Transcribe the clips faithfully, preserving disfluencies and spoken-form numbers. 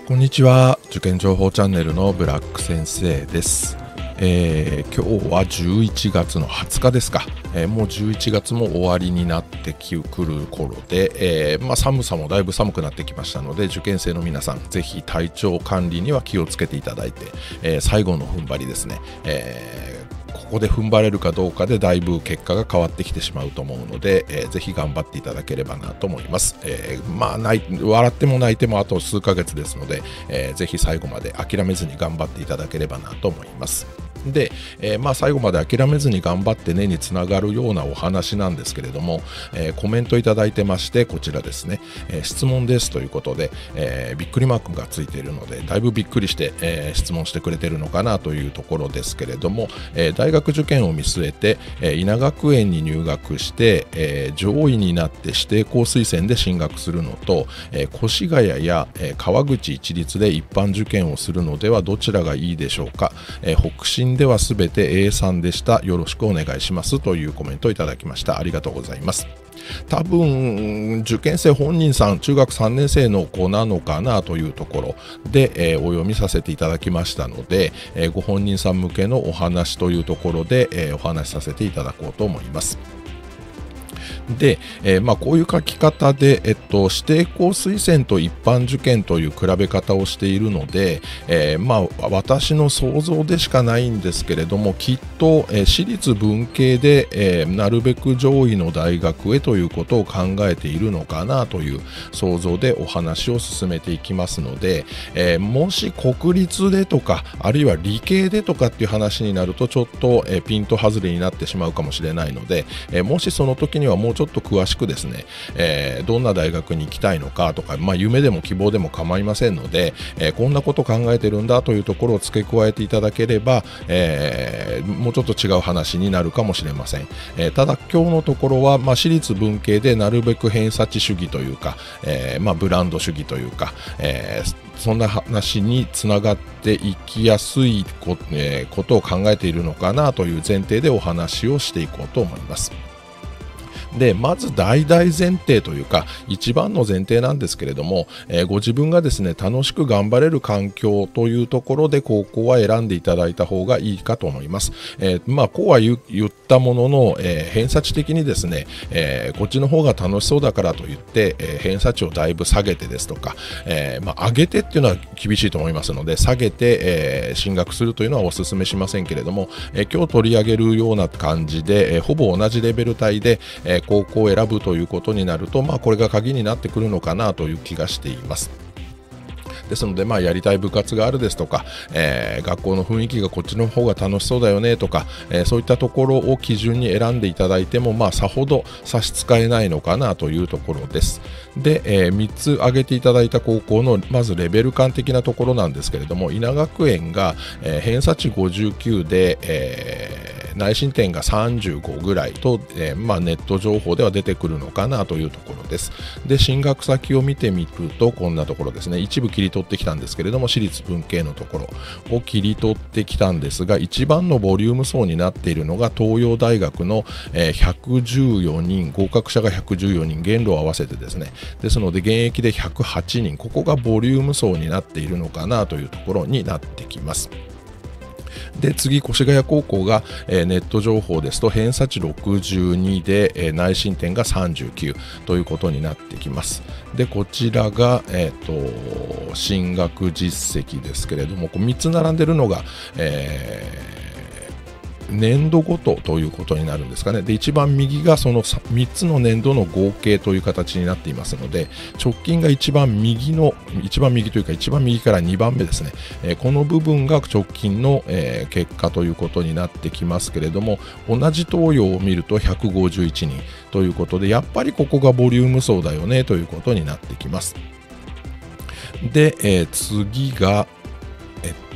こんにちは。受験情報チャンネルのブラック先生です。えー、今日はじゅういちがつのはつかですか、えー、もうじゅういちがつも終わりになってくる頃で、えーまあ、寒さもだいぶ寒くなってきましたので、受験生の皆さんぜひ体調管理には気をつけていただいて、えー、最後の踏ん張りですね、えーここで踏ん張れるかどうかでだいぶ結果が変わってきてしまうと思うので、えー、ぜひ頑張っていただければなと思います。えー、まあ泣い笑っても泣いてもあと数ヶ月ですので、えー、ぜひ最後まで諦めずに頑張っていただければなと思います。で、えーまあ、最後まで諦めずに頑張ってねにつながるようなお話なんですけれども、えー、コメントいただいてまして、こちらですね、えー、質問ですということで、えー、びっくりマークがついているのでだいぶびっくりして、えー、質問してくれてるのかなというところですけれども、えー、大学受験を見据えて、えー、稲学園に入学して、えー、上位になって指定校推薦で進学するのと、えー、越谷や、えー、川口一律で一般受験をするのではどちらがいいでしょうか。えー、北進ではすべて エーさん でした。よろしくお願いしますというコメントをいただきました。ありがとうございます。多分受験生本人さん中学さんねん生の子なのかなというところで、えー、お読みさせていただきましたので、えー、ご本人さん向けのお話というところで、えー、お話しさせていただこうと思います。で、えーまあ、こういう書き方で、えっと、指定校推薦と一般受験という比べ方をしているので、えーまあ、私の想像でしかないんですけれども、きっと、えー、私立文系で、えー、なるべく上位の大学へということを考えているのかなという想像でお話を進めていきますので、えー、もし国立でとかあるいは理系でとかっていう話になるとちょっと、えー、ピント外れになってしまうかもしれないので、えー、もしその時にはもうちょっと詳しくですね、えー、どんな大学に行きたいのかとか、まあ、夢でも希望でも構いませんので、えー、こんなこと考えてるんだというところを付け加えていただければ、えー、もうちょっと違う話になるかもしれません。えー、ただ今日のところは、まあ、私立文系でなるべく偏差値主義というか、えーまあ、ブランド主義というか、えー、そんな話につながっていきやすいこ、えー、ことを考えているのかなという前提でお話をしていこうと思います。でまず大々前提というか一番の前提なんですけれども、えー、ご自分がですね楽しく頑張れる環境というところで高校は選んでいただいた方がいいかと思います。えー、まあこうは言ったものの、えー、偏差値的にですね、えー、こっちの方が楽しそうだからといって、えー、偏差値をだいぶ下げてですとか、えーまあ、上げてっていうのは厳しいと思いますので下げて、えー、進学するというのはお勧めしませんけれども、えー、今日取り上げるような感じで、えー、ほぼ同じレベル帯で、えー高校を選ぶということになると、まあ、これが鍵になってくるのかなという気がしています。ですので、まあ、やりたい部活があるですとか、えー、学校の雰囲気がこっちの方が楽しそうだよねとか、えー、そういったところを基準に選んでいただいても、まあ、さほど差し支えないのかなというところです。で、えー、みっつ挙げていただいた高校のまずレベル感的なところなんですけれども、稲学園が、えー、偏差値ごじゅうきゅうで、えー内申点がさんじゅうごぐらいと、えーまあ、ネット情報では出てくるのかなというところです。で進学先を見てみるとこんなところですね。一部切り取ってきたんですけれども、私立文系のところを切り取ってきたんですが、一番のボリューム層になっているのが東洋大学の、えー、ひゃくじゅうよにん、合格者がひゃくじゅうよにん、限度を合わせてですね。ですので現役でひゃくはちにん、ここがボリューム層になっているのかなというところになってきます。で次、越谷高校が、えー、ネット情報ですと偏差値ろくじゅうにで、えー、内申点がさんじゅうきゅうということになってきます。でこちらが、えー、と進学実績ですけれども、こうみっつ並んでるのが、えー年度ごとということになるんですかね。で一番右がそのみっつの年度の合計という形になっていますので、直近が一番右の一番右というか一番右からにばんめですね、えー、この部分が直近の、えー、結果ということになってきますけれども、同じ東洋を見るとひゃくごじゅういちにんということで、やっぱりここがボリューム層だよねということになってきます。で、えー、次がえっ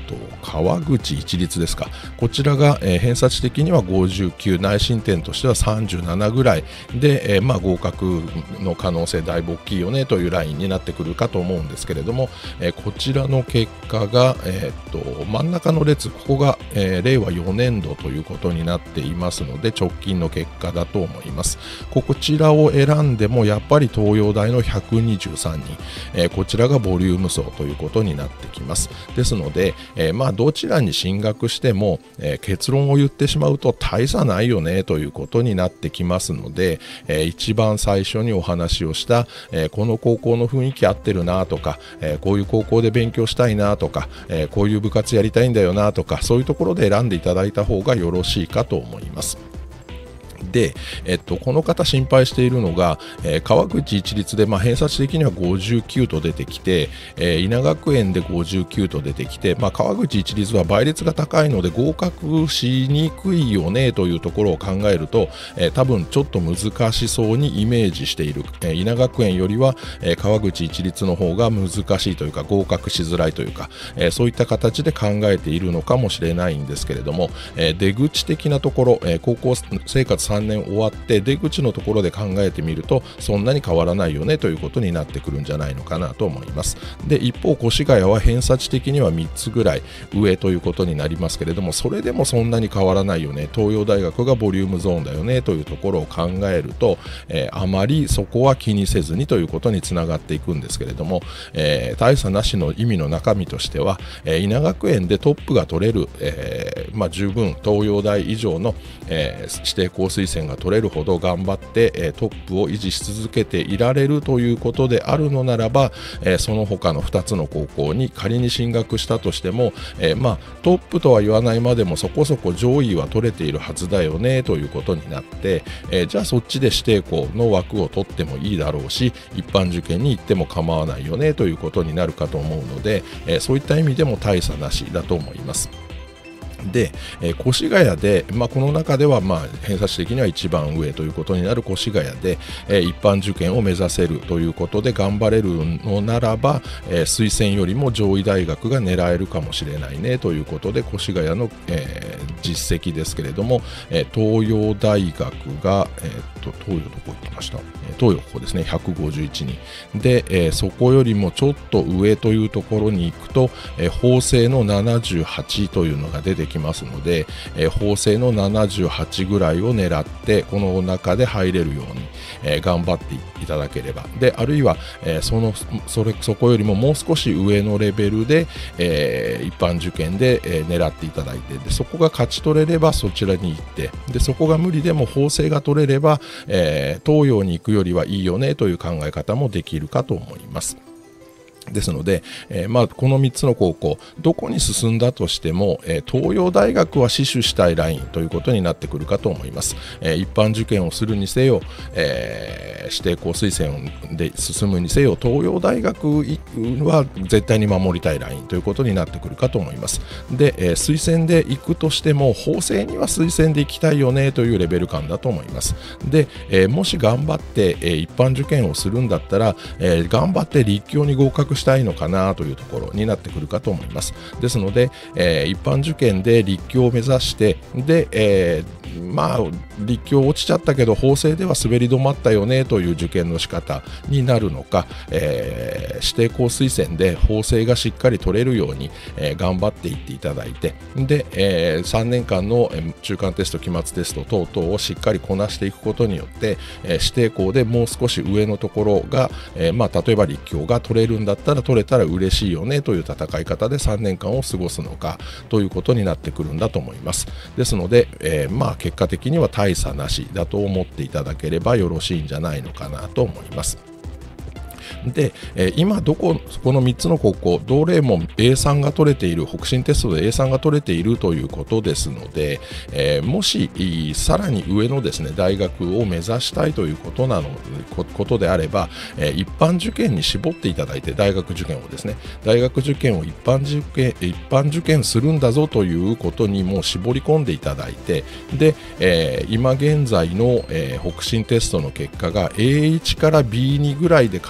と川口一律ですか、こちらが、えー、偏差値的にはごじゅうきゅう、内申点としてはさんじゅうななぐらいで、えーまあ、合格の可能性だいぶ大きいよねというラインになってくるかと思うんですけれども、えー、こちらの結果が、えー、っと真ん中の列、ここが、えー、れいわよねんどということになっていますので、直近の結果だと思います。こちらを選んでもやっぱり東洋大のひゃくにじゅうさんにん、えー、こちらがボリューム層ということになってきます。ですので、えー、まあどちらに進学しても、えー、結論を言ってしまうと大差ないよねということになってきますので、えー、一番最初にお話をした、えー、この高校の雰囲気合ってるなとか、えー、こういう高校で勉強したいなとか、えー、こういう部活やりたいんだよなとか、そういうところで選んでいただいた方がよろしいかと思います。で、えっと、この方心配しているのが、えー、川口一律で、まあ、偏差値的にはごじゅうきゅうと出てきて、えー、稲学園でごじゅうきゅうと出てきて、まあ、川口一律は倍率が高いので合格しにくいよねというところを考えると、えー、多分ちょっと難しそうにイメージしている、えー、稲学園よりは、えー、川口一律の方が難しいというか合格しづらいというか、えー、そういった形で考えているのかもしれないんですけれども、えー、出口的なところ、えー、高校生活さんねん終わって出口のところで考えてみるとそんなに変わらないよねということになってくるんじゃないのかなと思います。で、一方越谷は偏差値的にはみっつぐらい上ということになりますけれども、それでもそんなに変わらないよね、東洋大学がボリュームゾーンだよねというところを考えると、えー、あまりそこは気にせずにということにつながっていくんですけれども、えー、大差なしの意味の中身としては、えー、稲学園でトップが取れる、えーまあ、十分東洋大以上の、えー、指定校推薦が取れるほど頑張って、えー、トップを維持し続けていられるということであるのならば、えー、その他のふたつの高校に仮に進学したとしても、えーまあ、トップとは言わないまでもそこそこ上位は取れているはずだよねということになって、えー、じゃあそっちで指定校の枠を取ってもいいだろうし、一般受験に行っても構わないよねということになるかと思うので、えー、そういった意味でも大差なしだと思います。で、えー、越谷で、まあ、この中では、まあ、偏差値的には一番上ということになる越谷で、えー、一般受験を目指せるということで頑張れるのならば、えー、推薦よりも上位大学が狙えるかもしれないねということで、越谷の、えー、実績ですけれども、えー、東洋大学が、えー、っと東洋どこ行きました、えー、東洋ここですね、ひゃくごじゅういちにんで、えー、そこよりもちょっと上というところに行くと、えー、法政のななじゅうはちというのが出てきますので、えー、法政のななじゅうはちぐらいを狙ってこの中で入れるように、えー、頑張っていただければ、であるいは、えー、そのそれそこよりももう少し上のレベルで、えー、一般受験で、えー、狙っていただいて、でそこが勝ち取れればそちらに行って、でそこが無理でも法政が取れれば、えー、東洋に行くよりはいいよねという考え方もできるかと思います。ですので、えーまあ、このみっつの高校どこに進んだとしても、えー、東洋大学は死守したいラインということになってくるかと思います。えー、一般受験をするにせよ、えー、指定校推薦で進むにせよ、東洋大学は絶対に守りたいラインということになってくるかと思います。で、えー、推薦で行くとしても法政には推薦で行きたいよねというレベル感だと思います。で、えー、もし頑張って、えー、一般受験をするんだったら、えー、頑張って立教に合格したいのかなというところになってくるかと思います。ですので、えー、一般受験で立教を目指してで、えー、まあ立教落ちちゃったけど法政では滑り止まったよねという受験の仕方になるのか、えー、指定校推薦で法政がしっかり取れるように、えー、頑張っていっていただいて、で、えー、さんねんかんの中間テスト期末テスト等々をしっかりこなしていくことによって、えー、指定校でもう少し上のところが、えーまあ、例えば立教が取れるんだったら取れたら嬉しいよねという戦い方でさんねんかんを過ごすのかということになってくるんだと思います。ですので、えー、まあ結果的には大差なしだと思っていただければよろしいんじゃないのかなと思います。で、えー、今どここのみっつの高校どれも エーさん が取れている、北進テストで エーさん が取れているということですので、えー、もしさらに上のですね大学を目指したいということなのことであれば、えー、一般受験に絞っていただいて、大学受験をですね大学受験を一般受験一般受験するんだぞということにもう絞り込んでいただいて、で、えー、今現在の、えー、北進テストの結果が エーワン から ビーツー ぐらいで返ってく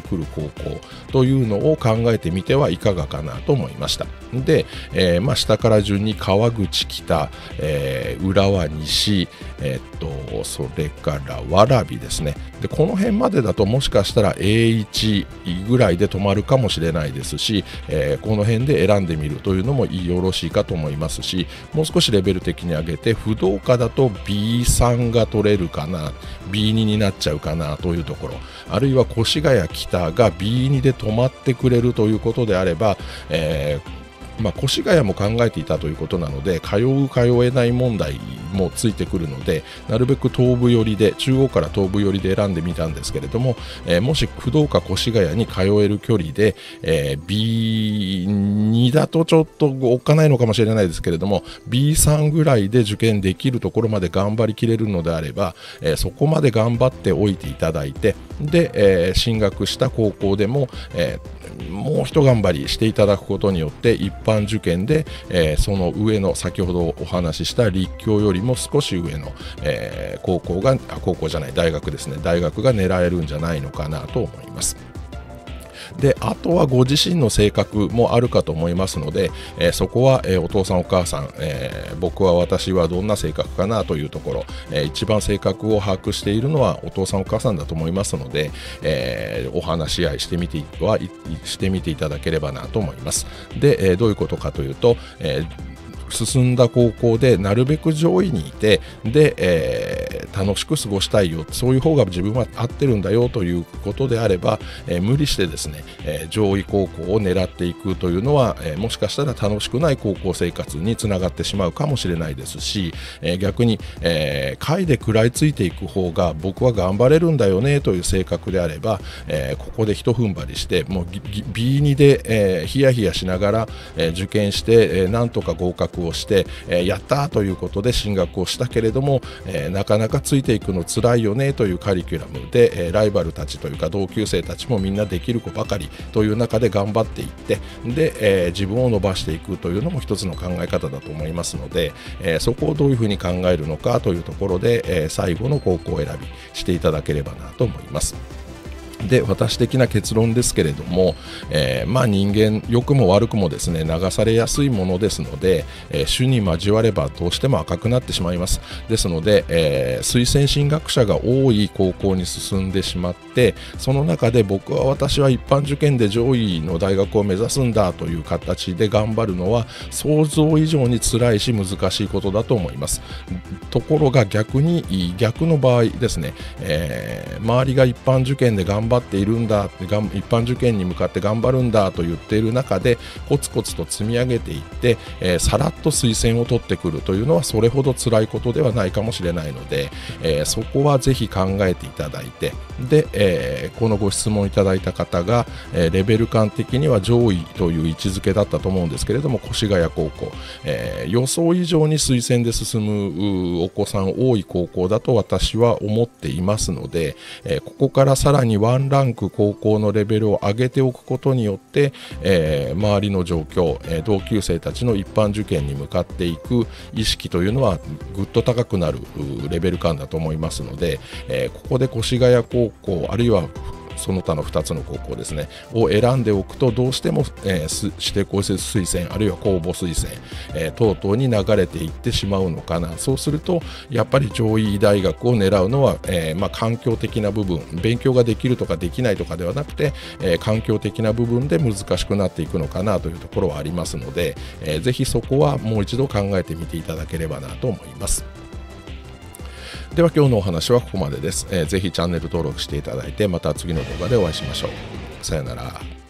くる高校というのを考えてみてはいかがかなと思いました。で、えーまあ、下から順に川口、北、えー、浦和西、えー、っとそれから蕨ですね。でこの辺までだともしかしたら エーいち ぐらいで止まるかもしれないですし、えー、この辺で選んでみるというのもよろしいかと思いますし、もう少しレベル的に上げて不動科だと ビーさん が取れるかな、 ビーに になっちゃうかなというところ、あるいは越谷北が ビーに で止まってくれるということであれば、えーまあ、越谷も考えていたということなので、通う通えない問題もついてくるので、なるべく東部寄りで、中央から東部寄りで選んでみたんですけれども、えー、もし不動か越谷に通える距離で、えー、ビーに だとちょっとおっかないのかもしれないですけれども、ビーさん ぐらいで受験できるところまで頑張りきれるのであれば、えー、そこまで頑張っておいていただいて、で、えー、進学した高校でも、えーもう一頑張りしていただくことによって一般受験で、えー、その上の先ほどお話しした立教よりも少し上の、えー、高校があ高校じゃない大学ですね大学が狙えるんじゃないのかなと思います。であとはご自身の性格もあるかと思いますので、えー、そこは、えー、お父さんお母さん、えー、僕は私はどんな性格かなというところ、えー、一番性格を把握しているのはお父さんお母さんだと思いますので、えー、お話し合いしてみてはしてみていただければなと思います。で、えー、どういうことかというと、えー進んだ高校でなるべく上位にいて、で、えー、楽しく過ごしたいよ、そういう方が自分は合ってるんだよということであれば、えー、無理してですね、えー、上位高校を狙っていくというのは、えー、もしかしたら楽しくない高校生活につながってしまうかもしれないですし、えー、逆に、えー、下位で食らいついていく方が僕は頑張れるんだよねという性格であれば、えー、ここでひと踏ん張りしてもう ビーに で、えー、ヒヤヒヤしながら、えー、受験して、えー、なんとか合格をして、えー、やったということで進学をしたけれども、えー、なかなかついていくの辛いよねというカリキュラムで、えー、ライバルたちというか同級生たちもみんなできる子ばかりという中で頑張っていってで、えー、自分を伸ばしていくというのも一つの考え方だと思いますので、えー、そこをどういうふうに考えるのかというところで、えー、最後の高校選びしていただければなと思います。で私的な結論ですけれども、えー、まあ人間良くも悪くもですね流されやすいものですので、えー、種に交わればどうしても赤くなってしまいます。ですので、えー、推薦進学者が多い高校に進んでしまって、その中で僕は私は一般受験で上位の大学を目指すんだという形で頑張るのは想像以上に辛いし難しいことだと思います。ところが逆に逆の場合ですね、えー、周りが一般受験で頑張頑張っているんだって一般受験に向かって頑張るんだと言っている中でコツコツと積み上げていって、えー、さらっと推薦を取ってくるというのはそれほど辛いことではないかもしれないので、えー、そこはぜひ考えていただいてで、えー、このご質問いただいた方が、えー、レベル感的には上位という位置づけだったと思うんですけれども越谷高校、えー、予想以上に推薦で進むお子さん多い高校だと私は思っていますので、えー、ここからさらにワンランク高校のレベルを上げておくことによって、えー、周りの状況、えー、同級生たちの一般受験に向かっていく意識というのはぐっと高くなるレベル感だと思いますので、えー、ここで越谷高校あるいはその他のふたつの高校ですねを選んでおくとどうしても、えー、指定校設推薦あるいは公募推薦、えー、等々に流れていってしまうのかな。そうするとやっぱり上位大学を狙うのは、えーまあ、環境的な部分勉強ができるとかできないとかではなくて、えー、環境的な部分で難しくなっていくのかなというところはありますので、えー、ぜひそこはもう一度考えてみていただければなと思います。では今日のお話はここまでです。えー、ぜひチャンネル登録していただいてまた次の動画でお会いしましょう。さよなら。